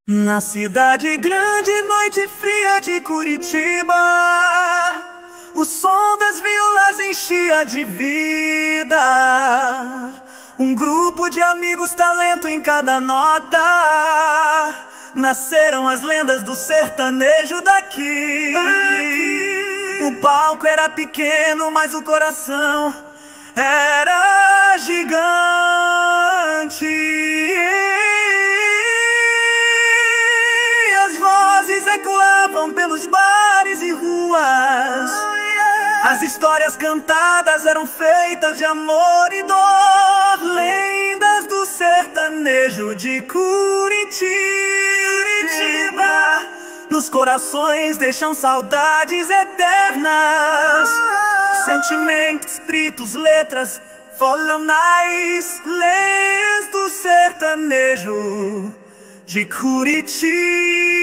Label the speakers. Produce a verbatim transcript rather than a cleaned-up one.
Speaker 1: Na cidade grande, noite fria de Curitiba, o som das violas enchia de vida. Um grupo de amigos, talento em cada nota. Nasceram as lendas do sertanejo daqui. O palco era pequeno, mas o coração era gigante. Ecoavam pelos bares e ruas. As histórias cantadas eram feitas de amor e dor. Lendas do sertanejo de Curitiba. Nos corações deixam saudades eternas. Sentimentos escritos, letras folham nas leis do sertanejo de Curitiba.